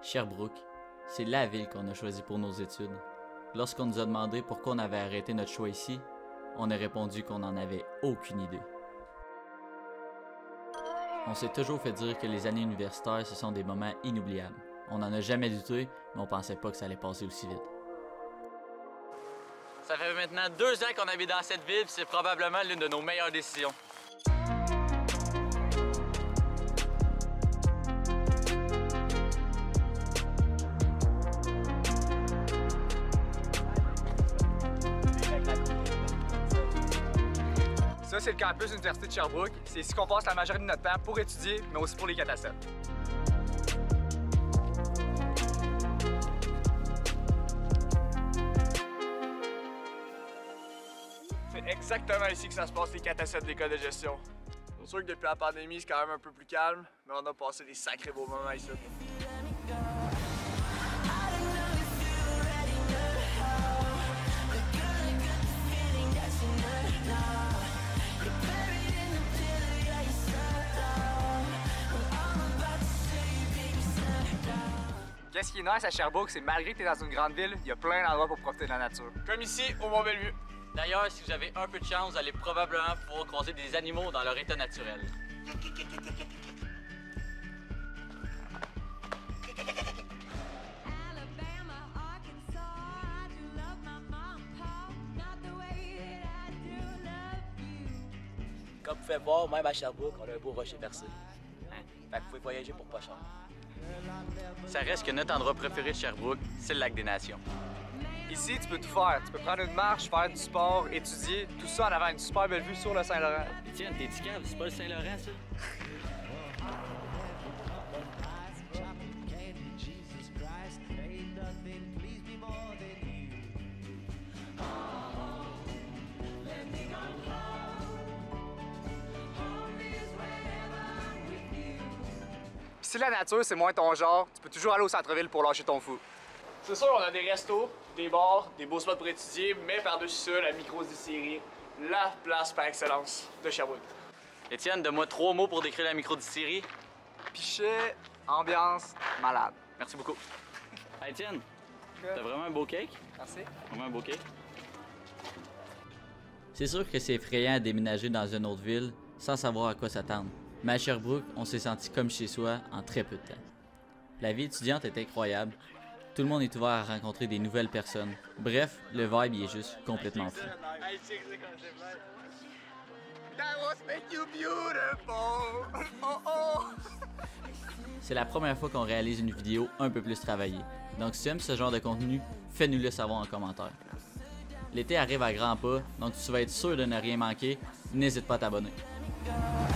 Sherbrooke, c'est la ville qu'on a choisie pour nos études. Lorsqu'on nous a demandé pourquoi on avait arrêté notre choix ici, on a répondu qu'on n'en avait aucune idée. On s'est toujours fait dire que les années universitaires, ce sont des moments inoubliables. On n'en a jamais douté, mais on pensait pas que ça allait passer aussi vite. Ça fait maintenant 2 ans qu'on habite dans cette ville, c'est probablement l'une de nos meilleures décisions. Ça, c'est le campus de l'Université de Sherbrooke. C'est ici qu'on passe la majorité de notre temps pour étudier, mais aussi pour les 4 à 7. C'est exactement ici que ça se passe les 4 à 7 de l'école de gestion. C'est sûr que depuis la pandémie, c'est quand même un peu plus calme, mais on a passé des sacrés beaux moments ici. Qu'est-ce qui est nice à Sherbrooke, c'est malgré que tu es dans une grande ville, il y a plein d'endroits pour profiter de la nature. Comme ici, au Mont-Bellevue. D'ailleurs, si vous avez un peu de chance, vous allez probablement pouvoir croiser des animaux dans leur état naturel. Comme vous pouvez voir, même à Sherbrooke, on a un beau rocher percé. Fait que vous pouvez voyager pour pas cher. Ça reste que notre endroit préféré de Sherbrooke, c'est le lac des Nations. Ici, tu peux tout faire. Tu peux prendre une marche, faire du sport, étudier, tout ça en avant une super belle vue sur le Saint-Laurent. Étienne, t'es ticave, c'est pas le Saint-Laurent, ça? Si la nature, c'est moins ton genre, tu peux toujours aller au centre-ville pour lâcher ton fou. C'est sûr, on a des restos, des bars, des beaux spots pour étudier, mais par-dessus ça, la microdistillerie, la place par excellence de Sherbrooke. Étienne, donne-moi 3 mots pour décrire la microdistillerie. Pichet, ambiance, malade. Merci beaucoup. Hey, Étienne, t'as vraiment un beau cake? Merci. Vraiment un beau cake? C'est sûr que c'est effrayant à déménager dans une autre ville sans savoir à quoi s'attendre. Mais à Sherbrooke, on s'est senti comme chez soi en très peu de temps. La vie étudiante est incroyable. Tout le monde est ouvert à rencontrer des nouvelles personnes. Bref, le vibe y est juste complètement fou. C'est la première fois qu'on réalise une vidéo un peu plus travaillée. Donc si tu aimes ce genre de contenu, fais-nous le savoir en commentaire. L'été arrive à grands pas, donc si tu veux être sûr de ne rien manquer, n'hésite pas à t'abonner.